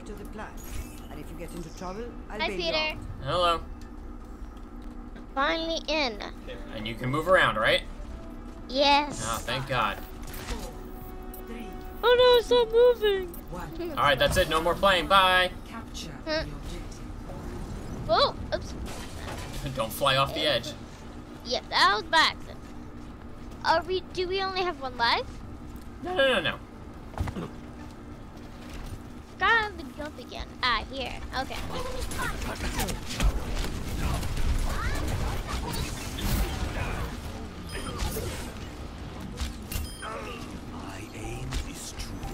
Stick to the plan. And if you get into trouble, I'll Hi, bail you Peter. out. Hello. Finally in. And you can move around, right? Yes. Oh, thank God. 3, Oh no, it's not moving. 1. All right, that's it. No more playing. Bye. Capture the objective. Whoa, oops. Don't fly off the edge. Yep, that was by accident. Do we only have one life? No. Got the jump again. Ah, here. Okay. My aim is true.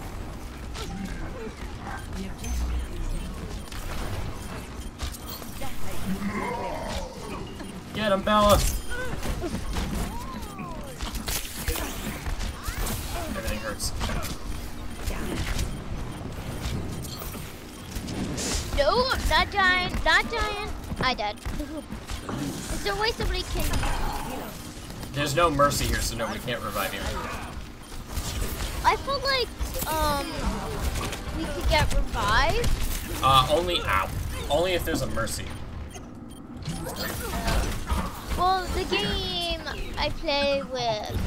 Get him, Bella. Everything hurts. No, not dying. Not dying. I died. Is there a way somebody can... There's no mercy here, so nobody can't revive you. I felt like, we could get revived. Only if there's a mercy. Well, the game I play with,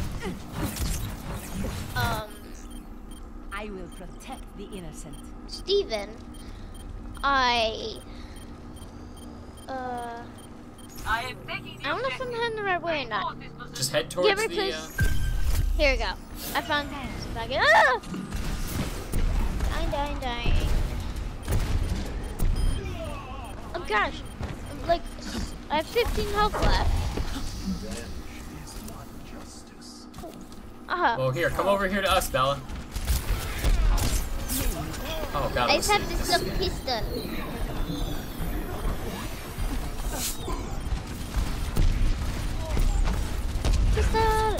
I will protect the innocent. Steven, I don't know if I'm heading the right way or not. Just head towards me, the. please. Here we go. I found some back. Ah! Dying. Oh gosh. Like, I have 15 health left. Well, here, come over here to us, Bella. Oh God. I just have this little pistol. Pistol!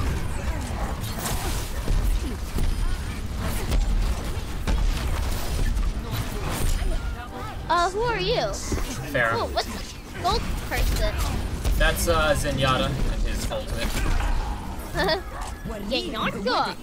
Who are you? Farah. Oh, what's this gold person? That's Zenyatta and his ultimate. Zenyatta.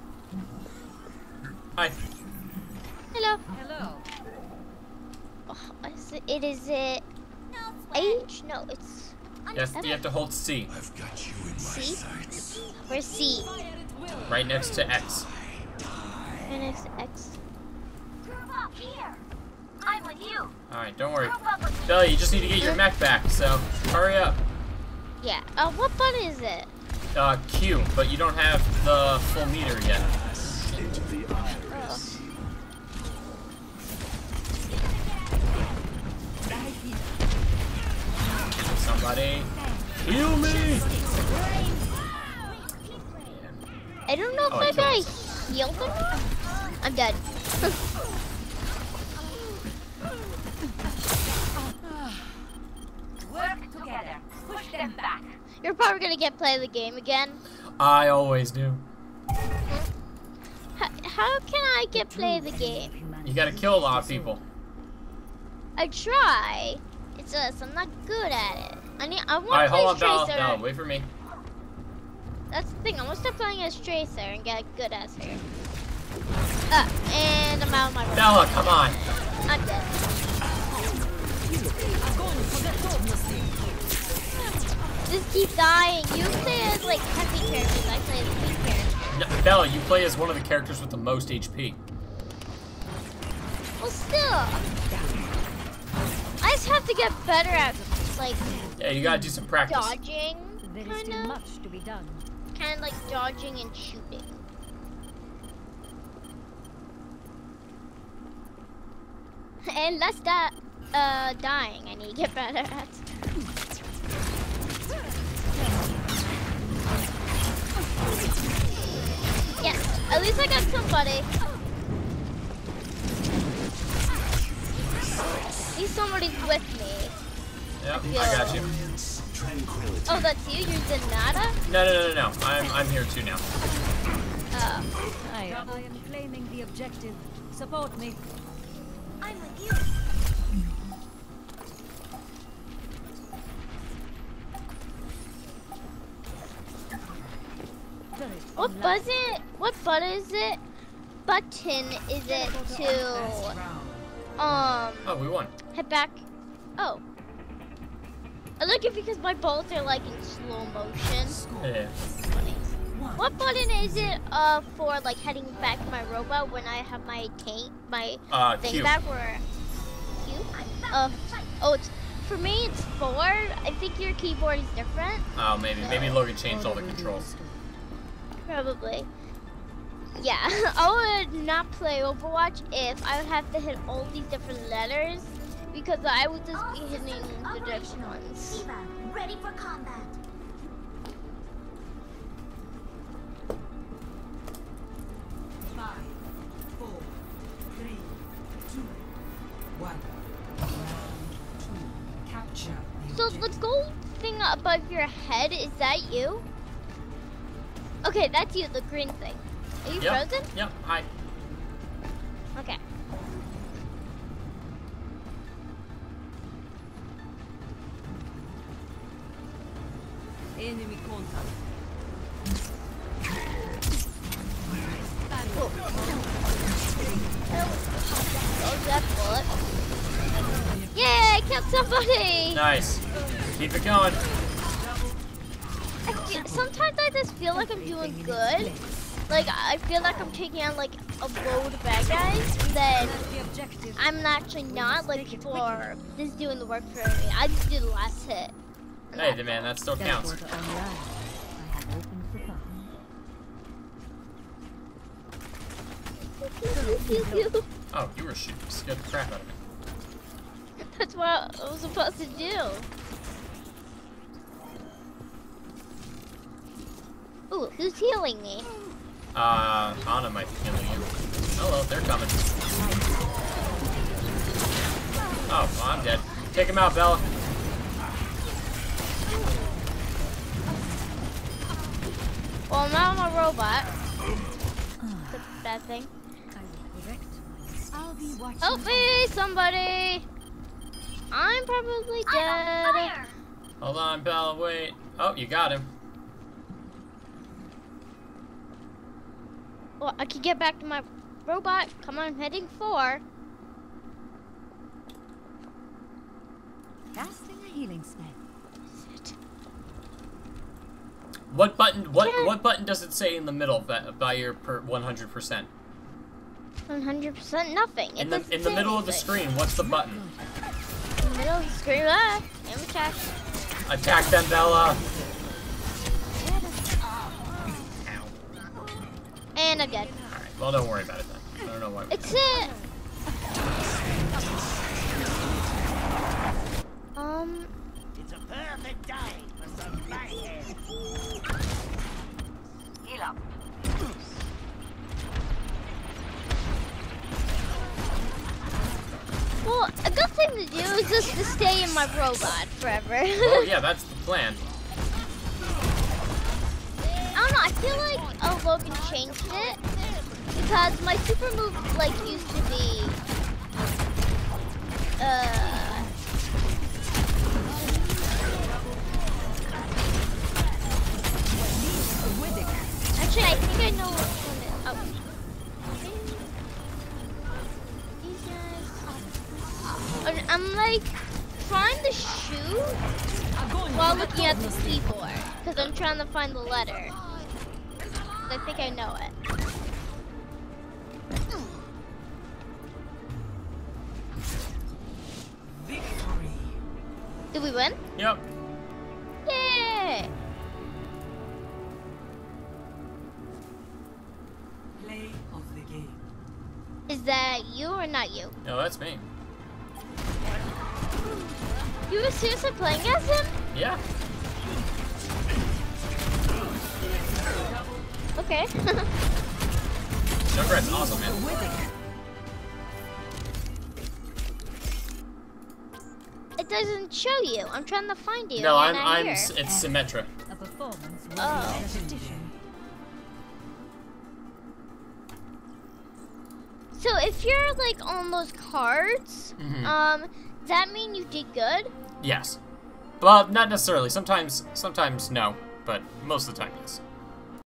Hi. Hello. Hello. Oh, is it H? No, it's Yes, you have to hold C. I've got you in my C. sights. Where's C? Right next to X. And it's X. Group up here. I'm with you. Alright, don't worry. Group up with me. Bella, you just need to get your mech back, so hurry up. Yeah. What button is it? Q, but you don't have the full meter yet. Into the iris. Somebody heal me! I don't know if Oh, my I guy killed healed or not. I'm dead. Work together. Push them back. You're probably gonna play the game again. I always do. How can I play the game? You gotta kill a lot of people. I try. It's just I'm not good at it. I want Alright, to hold play on, Tracer. Bella, wait for me. That's the thing. I want to start playing as Tracer and get good as her. And I'm out of my room. Bella, come on. I'm dead. Just keep dying. You play as like heavy characters. I play as weak characters. No, Bella, you play as one of the characters with the most HP. Well, still. I just have to get better at like Yeah, you gotta do some practice. dodging. There is still much to be done. Kind of like dodging and shooting. And less dying. I need to get better at. Yes, at least I got somebody. At least somebody's with me. Yep, Yeah. I got you. Tranquility. Oh, that's you? You're Zenyatta? No. I'm here too now. I am claiming the objective. Support me. I'm with you. What button is it to Oh, we won. head back. Oh. I like it because my bullets are like in slow motion. Yeah. What button is it for like heading back to my robot when I have my tank, my thing Q. back where Q? Oh, it's for me it's 4. I think your keyboard is different. Oh, maybe Logan changed all the controls. Probably. Yeah, I would not play Overwatch if I would have to hit all these different letters because I would just be hitting the different ones. Eva, ready for combat. Five, 4, 3, 2, 1. Round 2. Capture the So objective. the gold thing above your head, is that you? Okay, that's you, the green thing. Are you Yep. frozen? Yep. Hi. Okay. Enemy contact. Oh, that bullet. Yay, I killed somebody! Nice. Keep it going. Sometimes I just feel like I'm doing good. Like, I feel like I'm taking on, like, a load of bad guys, and then The objective. I'm actually not, like, for this is doing the work for me. I just do the last hit. Hey, the man, that still counts. Teleporter online. I have opened the bomb. Oh, you were shooting. Scared the crap out of me. That's what I was supposed to do. Ooh, who's healing me? Ana might be killing you. Hello, they're coming. Oh, well, I'm dead. Take him out, Bella. Well, I'm not on a robot. That's a bad thing. I will correct my I'll be watching. Help me, somebody! I'm probably I'm on dead. fire. Hold on, Bella, wait. Oh, you got him. Well, I can get back to my robot. Come on, I'm heading 4. casting a healing spell. What button does it say in the middle by your 100%? 100% nothing. In the middle of the screen, what's the button? In the middle of the screen. Ah, I'm attacked. Attack them, Bella. Ow. And I'm dead. All right. Well, don't worry about it then. I don't know why. It's it. It's a perfect day for some mayhem. Heal up. Well, a good thing to do is just to stay in my robot forever. Well, yeah, that's the plan. I don't know. I feel like Logan changed it because my super move like used to be Actually, I think I know which one it. Oh. These guys. I'm like trying to shoot while looking at the keyboard because I'm trying to find the letter. I think I know it. Victory. Did we win? Yep. Yay! Play of the game. Is that you or not you? No, that's me. You were seriously playing as him? Yeah. Okay. Junkrat's awesome, man. It doesn't show you. I'm trying to find you. No, and you're not here. it's Symmetra. A performance worthy Oh. of repetition. So if you're like on those cards, Mhm. does that mean you did good? Yes. Well, not necessarily. Sometimes no, but most of the time, yes.